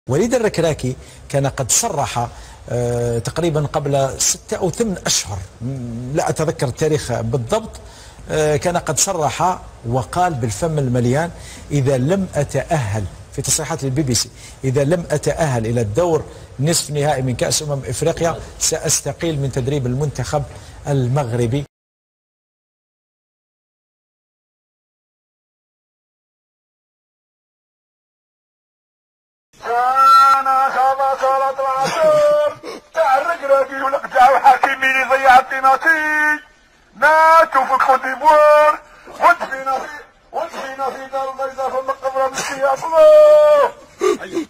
وليد الركراكي كان قد صرح تقريبا قبل 6 أو 8 أشهر، لا أتذكر التاريخ بالضبط، كان قد صرح وقال بالفم المليان: إذا لم أتأهل، في تصريحات للبي بي سي، إذا لم أتأهل إلى الدور نصف نهائي من كأس إفريقيا سأستقيل من تدريب المنتخب المغربي. انا خلاص صارت العصر تاع الركراكي ولك تاع حكيمي اللي ضيع البينالتي ماتوا في الكوت ديفوار وانت فينا في دار البيضاء في المقبره مسكيه اصلا.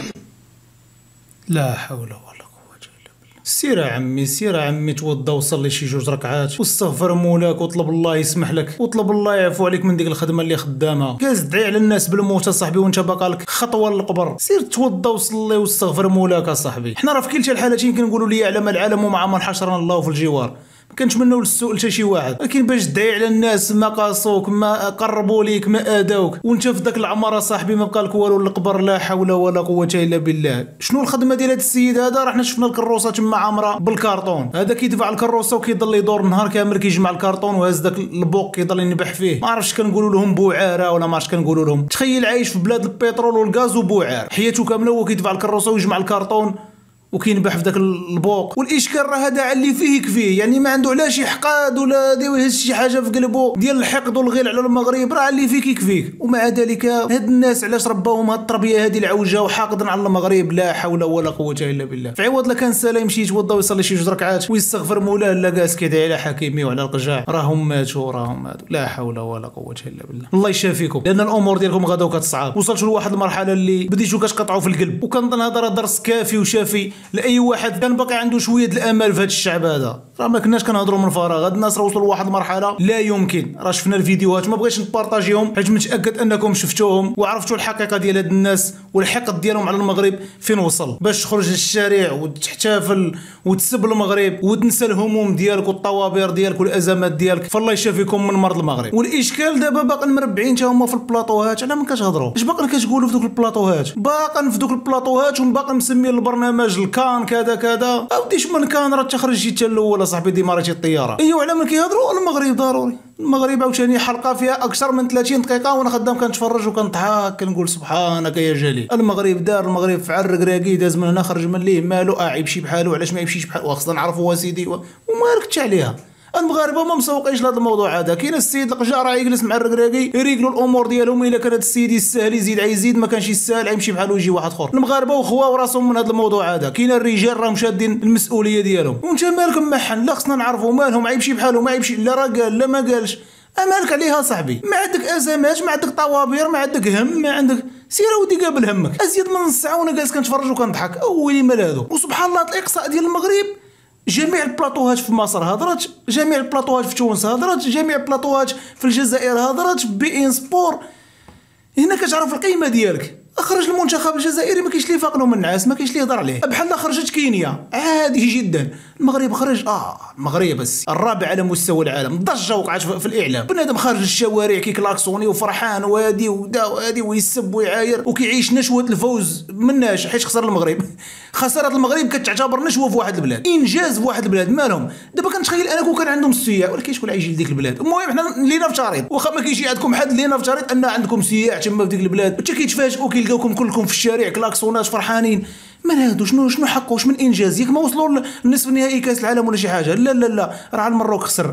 لا حول ولا قوة الا بالله. سير يا عمي توضى وصلي شي 2 ركعات واستغفر مولاك واطلب الله يسمح لك واطلب الله يعفو عليك من ديك الخدمه اللي خدامها. جالس تدعي على الناس بالموت صاحبي وانت باقا لك خطوه للقبر. سير توضى وصلي واستغفر مولاك اصاحبي. حنا راه في كلتا الحالتين كنقولوا لي يعلم العالم ومع من حشرنا الله في الجوار. ما كنتمناو السوء لتا شي واحد، ولكن باش تدعي على الناس ما قاصوك ما قربوا ليك ما اداوك وانت في ذاك العمر صاحبي ما بقى لك والو للقبر. لا حول ولا قوه الا بالله. شنو الخدمه ديال هذا السيد هذا؟ راه حنا شفنا الكروسه تما عامره بالكارطون. هذا كيدفع الكروسه وكيضل يدور النهار كامل كيجمع الكارطون وهاز ذاك البوق كيضل ينبح فيه. ما عرفتش كنقولوا لهم بوعاره ولا ما عرفتش كنقولوا لهم. تخيل عايش في بلاد البترول والغاز وبوعار حياته كامله هو كيدفع الكروسه ويجمع الكارطون وكينبح في ذاك البوق. والاشكال راه هذا اللي فيه يكفيه، يعني ما عنده لا شي حقاد ولا يهز شي حاجه في قلبه ديال الحقد والغل على المغرب. راه اللي فيك يكفيك. ومع ذلك هاد الناس علاش رباهم هاد التربيه هذه العوجه وحاقدين على المغرب؟ لا حول ولا قوه الا بالله. في عوض لا كان سالا يمشي يتوضا ويصلي شي 2 ركعات ويستغفر مولاه، لا جالس كيدعي على حكيمي وعلى القجاع. راهم ماتوا. لا حول ولا قوه الا بالله. الله يشافيكم، لان الامور ديالكم غدا كتصعب. وصلتوا لواحد المرحله اللي بديتوا كتقطعوا في القلب. وكنظن هذا راه درس كافي وشافي لاي واحد كان باقي عنده شويه الامل في هذا الشعب هذا. راه ما كناش كنهضروا من فراغ. هاد الناس راه وصلوا لواحد المرحله لا يمكن. راه شفنا الفيديوهات، ما بغيتش نبارطاجيهم حيت متاكد انكم شفتوهم وعرفتوا الحقيقه ديال هاد الناس والحقد ديالهم على المغرب فين وصل. باش تخرج للشارع وتحتفل وتسب المغرب وتنسى الهموم ديالك والطوابير ديالك والازمات ديالك، فالله يشافيكم من مرض المغرب. والاشكال دابا باقي مربعين حتى هما في البلاطوهات. على من كتهضروا؟ اش باقي كتقولوا في دوك البلاطوهات؟ باقي في دوك البلاطوهات وباقي مسمي البرنامج الكان كذا كذا. اوديش من كان راه تخرجتي حتى الاول اصاحبي ديمارتي الطياره. ايوا على من كيهضروا المغرب ضروري. المغرب عاوتاني حلقه فيها اكثر من 30 دقيقه وانا خدام كنتفرج وكنضحك كنقول سبحانك يا جليل. المغرب دار، المغرب فعل الركراكي داز من هنا خرج من ليه مالو يمشي بحالو. علاش ما يمشيش بحالو؟ خصنا نعرفوا سيدي وما ركتش عليها. المغاربه ما مسوقينش لهذا الموضوع هذا. كاين السيد القجار راه يجلس مع الركراكي يريقلوا الامور ديالهم. الا كان هذا السيد يستاهل يزيد يزيد، ما كانش يستاهل يمشي بحالو يجي واحد اخر. المغاربه وخواو راسهم من هذا الموضوع هذا. كاين الرجال راهم شادين المسؤوليه ديالهم. وانت مالكم محن؟ لا خصنا نعرفوا مالهم. يمشي بحالو ما يمشي، لا راه قال لا ما قالش. امالك عليها صاحبي. ما عندك ازمات، ما عندك طوابير، ما عندك هم، ما عندك سير ودي قابل همك. ازيد من نص ساعه وانا جالس كنتفرج وكنضحك. ويلي مال هادو. وسبحان الله الاقصاء ديال المغرب جميع البلاطوهات في مصر هضرت، جميع البلاطوهات في تونس هضرت، جميع البلاطوهات في الجزائر هضرت، بي ان سبور. هنا كتعرف القيمه ديالك. خرج المنتخب الجزائري ما كاينش اللي فاقلو من الناس، ما كاينش اللي يهضر عليه. بحال خرجت كينيا عادي جدا. المغرب خرج المغرب بس الرابع على مستوى العالم. ضجه وقعت في الاعلام. بنادم خارج الشوارع كيكلاكسوني وفرحان وهادي ودا وهادي ويسب ويعاير وكيعيش نشوه الفوز مناش حيت خسر المغرب. خساره المغرب كتعتبر نشوه في واحد البلاد، انجاز في واحد البلاد. مالهم دابا؟ كنتخيل انا كون كان عندهم السياح، ولكن شكون غيجي لديك البلاد؟ المهم حنا لينا في شريط، واخا ما كيجي عندكم حد لينا في شريط ان عندكم سياح تما في ديك البلاد. حتى كيتفاجئوا كيلقاوكم كلكم في الشارع كلاكسونات فرحانين. من هادو؟ شنو حقه؟ واش من انجاز؟ ياك ما وصلوا للنصف النهائي كاس العالم ولا شي حاجه؟ لا لا لا، راه المروك خسر.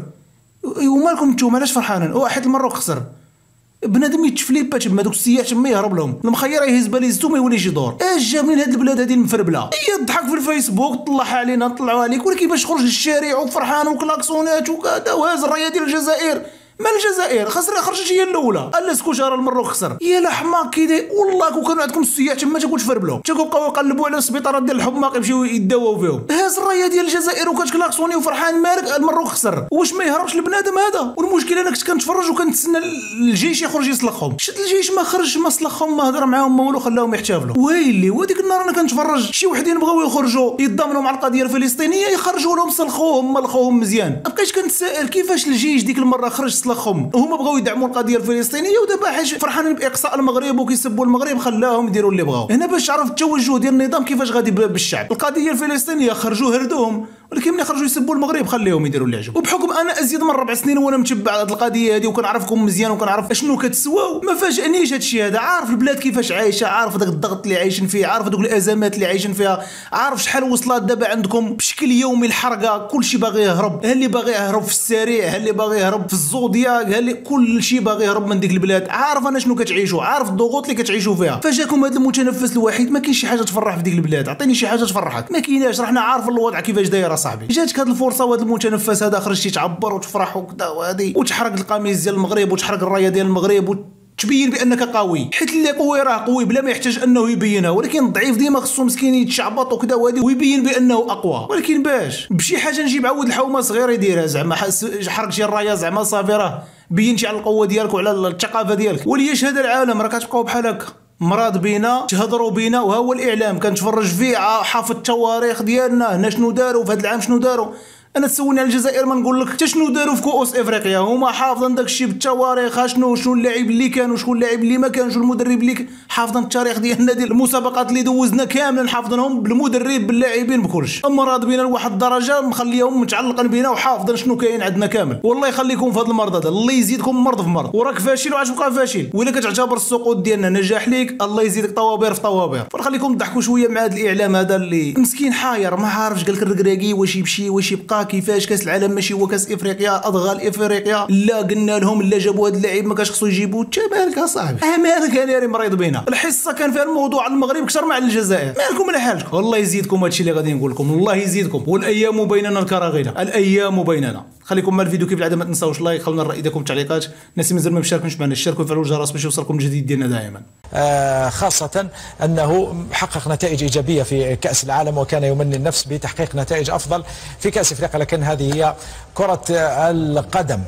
ومالكم نتوما علاش فرحانين؟ حيت المروك خسر. بنادم يتفليبا تما دوك السياح تما يهرب لهم. المخير يهز باليزتو ما يوليش يدور. اش جا من هاد البلاد هادي المفربله؟ هي تضحك في الفيسبوك طلعها علينا نطلعوا عليك، ولكن باش تخرج للشارع وفرحان وكلاكسونات وكذا وهاز الرايه ديال الجزائر. مال الجزائر خرجت هي الاولى. الا سكوت راه المروك خسر. يا الحماق كيداير والله. كون كانوا عندكم السياح تما تقول تفربلوا تبقاو يقلبوا على السبيطارات ديال الحماق يمشيو يداواو فيهم. هاز الرايه ديال الجزائر وكتكلاكسوني وفرحان. مالك؟ المروك خسر. واش ما يهربش البنادم هذا؟ والمشكله انا كنت كنتفرج وكنتسنى الجيش يخرج يسلخهم. شد الجيش ما خرج ما سلخهم ما هضر معاهم ما والو، خلاهم يحتفلوا. ويلي وديك النهار انا كنتفرج شي وحدين بغاو يخرجوا يتضامنوا مع القضيه الفلسطينيه يخرجوا لهم سلخوهم ملخوهم مزيان. بقيت كنتسائل كيفاش الجيش ديك المره خرج تسلخهم. هما بغاو يدعموا القضيه الفلسطينيه ودابا حاج فرحانين باقصاء المغرب وكيسبوا المغرب، خلاهم يديروا اللي بغاو. هنا باش تعرف التوجه ديال النظام كيفاش غادي بالشعب. القضيه الفلسطينيه خرجوا هردوهم، ولكن ملي خرجوا يسبوا المغرب خليهم يديروا اللي عجبهم. وبحكم انا ازيد من 4 سنين وانا متبع هذه القضيه هذه وكنعرفكم مزيان وكنعرف اشنو كتسواو، ما فاجئنيش هذا الشيء هذا. عارف البلاد كيفاش عايشه، عارف داك الضغط اللي عايشين فيه، عارف دوك الازمات اللي عايشين فيها، عارف شحال وصلت دابا عندكم بشكل يومي الحرقه، كلشي باغي يهرب، ها اللي باغي يهرب في السريع، ها اللي باغي يهرب في الزودياك، ها اللي كلشي باغي يهرب من ديك البلاد. عارف انا شنو كتعيشوا، عارف الضغوط اللي كتعيشوا فيها. فجاكم هذا المتنفس الوحيد، ما كاينش شي حاجه تفرح في ديك البلاد. عطيني شي حاجه تفرحك، ما كايناش. رحنا عارف الوضع كيفاش داير اصاحبي. جاتك هذه الفرصه وهذا المتنفس هذا، خرجتي تعبر وتفرح وكذا وهذه، وتحرق القميص ديال المغرب وتحرق الرايه ديال المغرب تبين بانك قوي، حيت اللي قوي راه قوي بلا ما يحتاج انه يبينها. ولكن الضعيف ديما خصو مسكين يتشعبط وكذا وهذه ويبين بانه اقوى. ولكن باش بشي حاجه نجيب عود الحومه صغير يديرها، زعما حرق شي الرايه زعما صافي راه بينتي على القوه ديالك وعلى الثقافه ديالك. وليشهد العالم راه كتبقاو بحال هكا مراد بينا، تهضروا بينا، وها هو الاعلام كنتفرج فيه حافظ التواريخ ديالنا، هنا شنو داروا في هذا العام، شنو داروا. انا تسولني على الجزائر ما نقول لك حتى شنو داروا في كؤوس افريقيا، هما حافظين داك الشيء بالتواريخ، شنو اللاعب اللي كان وشكون اللاعب اللي ما كانش، والمدرب اللي حافظين التاريخ ديالنا ديال المسابقات اللي دوزنا كاملين حافظينهم بالمدرب باللاعبين بكلش. اما راه بينا لواحد الدرجه مخليهم متعلقين بينا وحافظين شنو كاين عندنا كامل. والله يخليكم في هذا المرض هذا، الله يزيدكم مرض في مرض، وراك فاشل وعاد تبقى فاشل. وإلا كتعتبر السقوط ديالنا نجاح ليك، الله يزيدك طوابير في طوابير. فخليكم تضحكوا شويه مع هذا الاعلام هذا اللي مسكين حاير ما عارفش، قال لك الركراكي واش يمشي واش يبقى، كيفاش كاس العالم ماشي هو كاس افريقيا، اضغال افريقيا لا قلنا لهم لا جابوا هذا اللاعب ما كاش خصو يجيبوه. انت مالك اصاحبي، مالك انا راه مريض بينا. الحصه كان فيها الموضوع على المغرب اكثر من على الجزائر، مالكم على حالكم. والله يزيدكم هادشي اللي غادي نقول لكم، الله يزيدكم. والايام بيننا الكراغيله، الايام بيننا. خليكم مع الفيديو كيف العاده، ما تنساوش لايك، خلونا الراي ديالكم في التعليقات. الناس مازال ما مشاركينش معنا اشتركوا وفعلوا الجرس باش يوصلكم الجديد ديالنا دائما. خاصة أنه حقق نتائج إيجابية في كأس العالم، وكان يمني النفس بتحقيق نتائج أفضل في كأس أفريقيا، لكن هذه هي كرة القدم.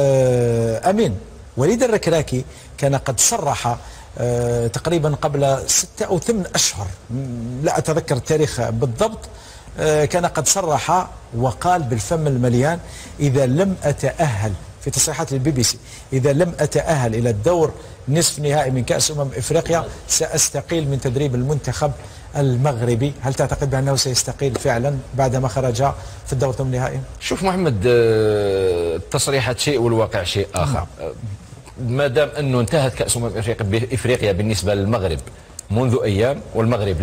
أمين وليد الركراكي كان قد صرح تقريبا قبل 6 أو 8 أشهر، لا أتذكر التاريخ بالضبط، كان قد صرح وقال بالفم المليان: إذا لم أتأهل، في تصريحات للبي بي سي، إذا لم أتأهل إلى الدور نصف نهائي من كأس أفريقيا سأستقيل من تدريب المنتخب المغربي. هل تعتقد بأنه سيستقيل فعلا بعدما خرج في الدور ثمن النهائي؟ شوف محمد، التصريحات شيء والواقع شيء آخر. ما دام أنه انتهت كأس إفريقيا بالنسبة للمغرب منذ أيام، والمغرب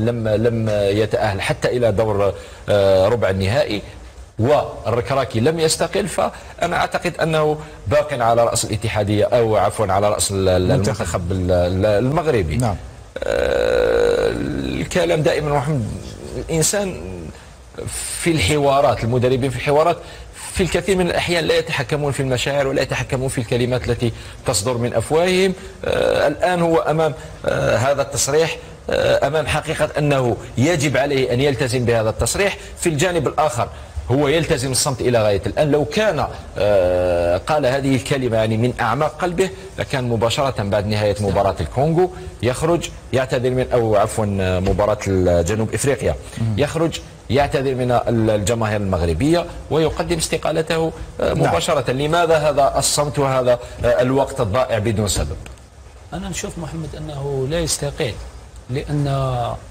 لم يتأهل حتى إلى دور ربع النهائي، والركراكي لم يستقل، فأنا أعتقد أنه باق على رأس الاتحادية، أو عفوا على رأس المنتخب المغربي. نعم. الكلام دائما محمد، الإنسان في الحوارات، المدربين في الحوارات في الكثير من الأحيان لا يتحكمون في المشاعر ولا يتحكمون في الكلمات التي تصدر من أفواههم. الآن هو أمام هذا التصريح، أمام حقيقة أنه يجب عليه أن يلتزم بهذا التصريح. في الجانب الآخر هو يلتزم الصمت إلى غاية الآن. لو كان قال هذه الكلمة يعني من أعماق قلبه، لكان مباشرة بعد نهاية مباراة الكونغو يخرج يعتذر من، أو عفوا مباراة جنوب إفريقيا، يخرج يعتذر من الجماهير المغربية ويقدم استقالته مباشرة. لماذا هذا الصمت وهذا الوقت الضائع بدون سبب؟ أنا نشوف محمد أنه لا يستقيل، لأن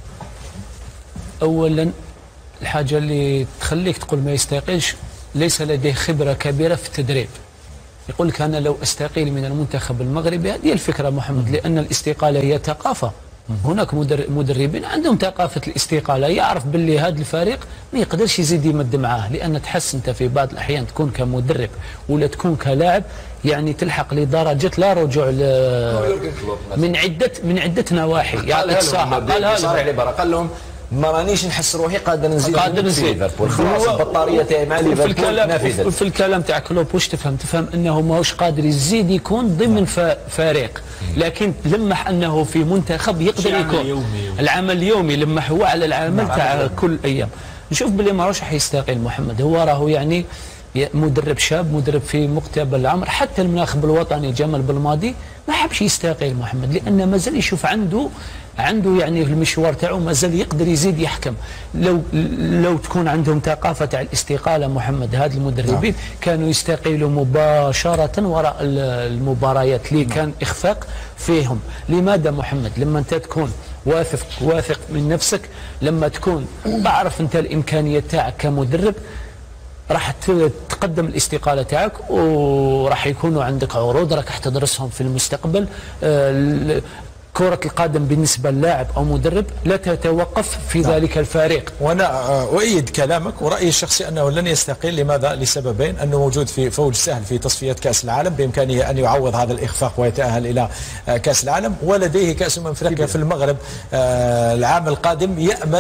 أولا الحاجة اللي تخليك تقول ما يستقيلش ليس لديه خبرة كبيرة في التدريب. يقول لك أنا لو أستقيل من المنتخب المغربي، هذه الفكرة محمد، لأن الاستقالة هي ثقافة. هناك مدربين عندهم ثقافة الاستقالة، يعرف باللي هذا الفريق ما يقدرش يزيد يمد معاه، لأن تحس أنت في بعض الأحيان تكون كمدرب ولا تكون كلاعب يعني تلحق لدرجة لا رجوع من عدة نواحي. يعطيك الصحة، قال لهم ما رانيش نحس روحي قادر نزيد في ليفربول، خلاص البطاريه تاعي مع ليفربول نافذه. في الكلام تاع كلوب واش تفهم انه ماهوش قادر يزيد يكون ضمن فريق، لكن لمح انه في منتخب يقدر يكون العمل اليومي، لمح هو على العمل تاع كل ايام. نشوف بلي ماهوش راح يستقيل محمد، هو راهو يعني مدرب شاب، مدرب في مقتبل العمر. حتى المناخب الوطني جمال بالماضي ما حبش يستقيل محمد، لأنه مازال يشوف عنده يعني في المشوار تاعو مازال يقدر يزيد يحكم. لو تكون عندهم ثقافه تاع الاستقاله محمد، هاد المدربين كانوا يستقيلوا مباشره وراء المباريات اللي كان اخفاق فيهم. لماذا محمد؟ لما انت تكون واثق من نفسك، لما تكون تعرف انت الامكانيه تاعك كمدرب، راح تقدم الاستقاله تاعك، وراح يكونوا عندك عروض راح تدرسهم في المستقبل. كرة القدم بالنسبة للاعب أو مدرب لا تتوقف في ذلك الفريق. وأنا أؤيد كلامك، ورأيي الشخصي أنه لن يستقيل. لماذا؟ لسببين: أنه موجود في فوج سهل في تصفية كأس العالم، بإمكانه أن يعوض هذا الإخفاق ويتأهل إلى كأس العالم، ولديه كأس أفريقيا في المغرب العام القادم،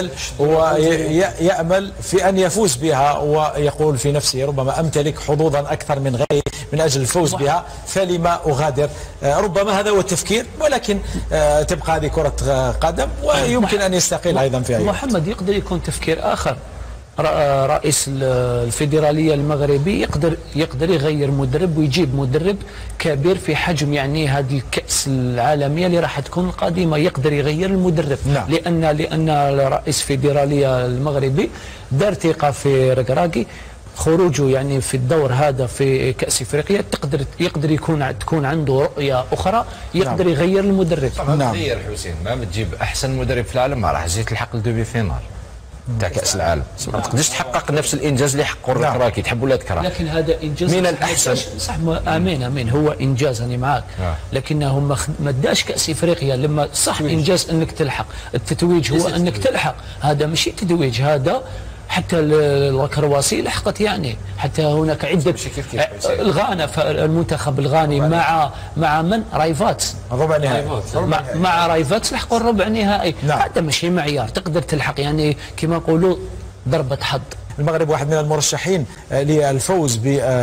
يأمل في أن يفوز بها، ويقول في نفسه ربما أمتلك حظوظا أكثر من غيري من أجل الفوز بها، فلما أغادر؟ ربما هذا هو التفكير، ولكن تبقى هذه كرة قدم، ويمكن أن يستقيل أيضا في أي وقت. محمد يقدر يكون تفكير آخر. رئيس الفيدرالية المغربي يقدر يغير مدرب ويجيب مدرب كبير في حجم يعني هذه الكأس العالمية اللي راح تكون القادمة، يقدر يغير المدرب. نعم. لأن رئيس الفيدرالية المغربي دار ثقة في ركراكي. خروجه يعني في الدور هذا في كأس افريقيا يقدر تكون عنده رؤية أخرى، يقدر يغير المدرب. طبعا تغير حسين، ما بتجيب أحسن مدرب في العالم ما راح تجي تلحق الدوبي فينال تاع كأس العالم، ما تقدرش تحقق نفس الإنجاز اللي حققه الركراكي، تحب ولا تكره. لكن هذا إنجاز من الأحسن. صح، آمين هو إنجاز، أنا معاك. لكنه ما داش كأس افريقيا. لما صح إنجاز أنك تلحق، التتويج هو أنك تلحق، هذا مش تتويج، هذا حتى الكرواسي لحقت يعني، حتى هناك عدة الغانا، المنتخب الغاني مع من؟ رايفاتس، ربع نهائي مع رايفاتس لحقوا الربع نهائي. هذا ماشي معيار تقدر تلحق، يعني كما نقولوا ضربة حظ. المغرب واحد من المرشحين للفوز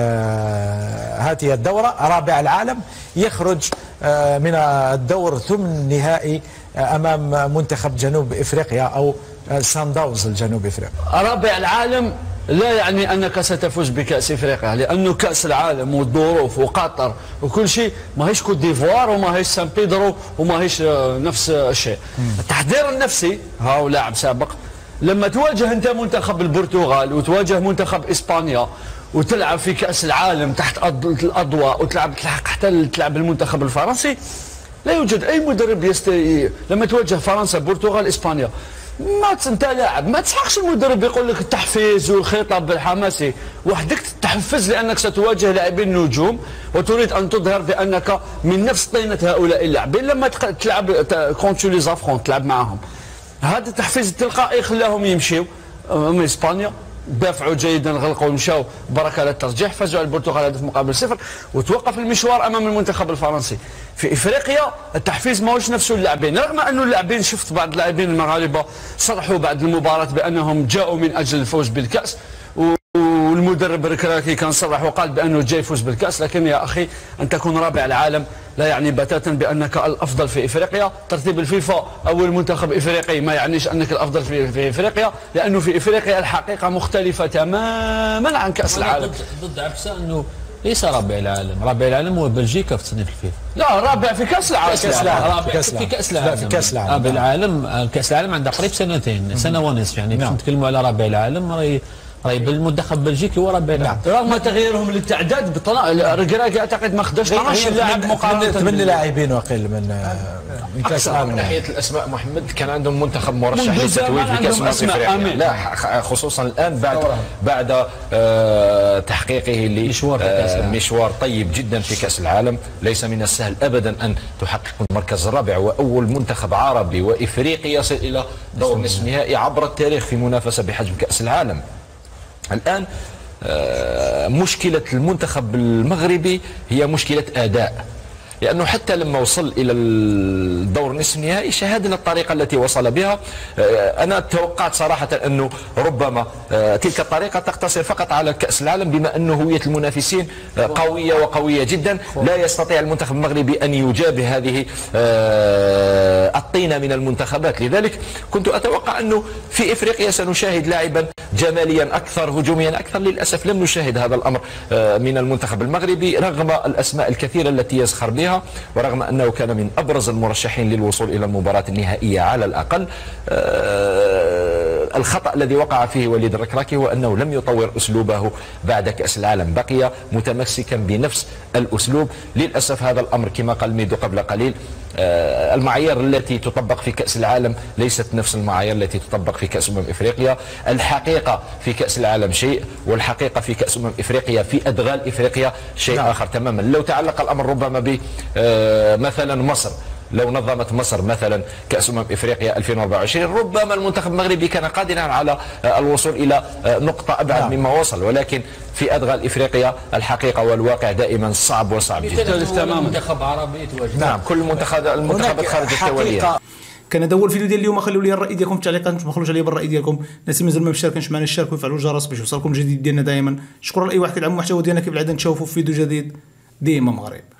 بهذه الدورة، رابع العالم، يخرج من الدور ثمن نهائي أمام منتخب جنوب إفريقيا أو سان داونز الجنوب إفريقيا. رابع العالم لا يعني أنك ستفوز بكأس إفريقيا، لأنه كأس العالم والظروف وقطر وكل شيء ما هيش كوت ديفوار وما هيش سان بيدرو وما هيش نفس الشيء. التحضير النفسي هاو لاعب سابق، لما تواجه أنت منتخب البرتغال وتواجه منتخب إسبانيا وتلعب في كأس العالم تحت الأضواء وتلعب حتى تلعب المنتخب الفرنسي، لا يوجد أي مدرب لما تواجه فرنسا البرتغال إسبانيا ما انت لاعب ما تسحقش المدرب يقول لك التحفيز والخطاب الحماسي، وحدك تتحفز لانك ستواجه لاعبين نجوم وتريد ان تظهر بانك من نفس طينه هؤلاء اللاعبين. لما تلعب كونتو لي زافرون تلعب معهم، هذا التحفيز التلقائي خلاهم يمشيو من اسبانيا، دافعوا جيدا، غلقوا ومشاو بركه على الترجيح، فازوا على البرتغال هدف مقابل 0، وتوقف المشوار امام المنتخب الفرنسي. في افريقيا التحفيز ماهوش نفسه اللاعبين، رغم انه اللاعبين شفت بعض اللاعبين المغاربه صرحوا بعد المباراه بانهم جاءوا من اجل الفوز بالكاس، والمدرب الركراكي كان صرح وقال بانه جاي يفوز بالكاس. لكن يا اخي ان تكون رابع العالم لا يعني بتاتا بانك الافضل في افريقيا. ترتيب الفيفا اول منتخب افريقي ما يعنيش انك الافضل في افريقيا، لانه في افريقيا الحقيقه مختلفه تماما عن كاس العالم. ضد عبسه انه ليس رابع العالم، رابع العالم هو بلجيكا في تصنيف الفيفا. لا، رابع في كاس العالم. رابع في كاس العالم. في كاس العالم. رابع العالم، كاس العالم عنده قريب سنه ونصف، يعني باش نتكلموا على رابع العالم راهي بالمنتخب البلجيكي هو رابع العالم. رغم تغييرهم للتعداد ركراكي اعتقد ما خداش 12 لاعب مقارنه 8 لاعبين وقل من كاس العالم. من ناحيه الاسماء محمد كان عندهم منتخب مرشح للتتويج في كاس افريقيا، لا خصوصا الان بعد تحقيقه لمشوار طيب جدا في كاس العالم. ليس من السهل ابدا ان تحقق المركز الرابع، واول منتخب عربي وافريقي يصل الى دور نصف نهائي عبر التاريخ في منافسه بحجم كاس العالم. الآن مشكلة المنتخب المغربي هي مشكلة أداء. لأنه حتى لما وصل إلى الدور نصف النهائي شاهدنا الطريقة التي وصل بها. أنا توقعت صراحة أنه ربما تلك الطريقة تقتصر فقط على كأس العالم، بما أنه هوية المنافسين قوية وقوية جدا، لا يستطيع المنتخب المغربي أن يجابه هذه الطينة من المنتخبات. لذلك كنت أتوقع أنه في إفريقيا سنشاهد لاعبا جماليا أكثر، هجوميا أكثر. للأسف لم نشاهد هذا الأمر من المنتخب المغربي رغم الأسماء الكثيرة التي يزخر بها، ورغم أنه كان من أبرز المرشحين للوصول إلى المباراة النهائية على الأقل. الخطأ الذي وقع فيه وليد الركراكي هو أنه لم يطور أسلوبه بعد كأس العالم، بقي متمسكا بنفس الأسلوب. للأسف هذا الأمر كما قال ميدو قبل قليل، المعايير التي تطبق في كأس العالم ليست نفس المعايير التي تطبق في كأس إفريقيا. الحقيقة في كأس العالم شيء، والحقيقة في كأس إفريقيا في أدغال إفريقيا شيء آخر تماما. لو تعلق الأمر ربما ب مثلا مصر، لو نظمت مصر مثلا كأس إفريقيا 2024 ربما المنتخب المغربي كان قادرا على الوصول إلى نقطة أبعد مما وصل، ولكن في أدغال إفريقيا الحقيقة والواقع دائما صعب وصعب جدا. تماما منتخب عربي يتواجد. نعم، كل المنتخبات خارج التوالية. كان هذا هو الفيديو ديال اليوم. خلوا لي الراي ديالكم في التعليقات، ما تبخلوش عليا بالراي ديالكم. الناس اللي مازال ما مشاركينش معنا اشتركوا وفعلوا الجرس باش يوصلكم الجديد ديالنا دائما. شكرا لاي واحد كيدعم محتوى ديالنا كيف العاده. نتشوفوا في فيديو جديد ديما مغرب.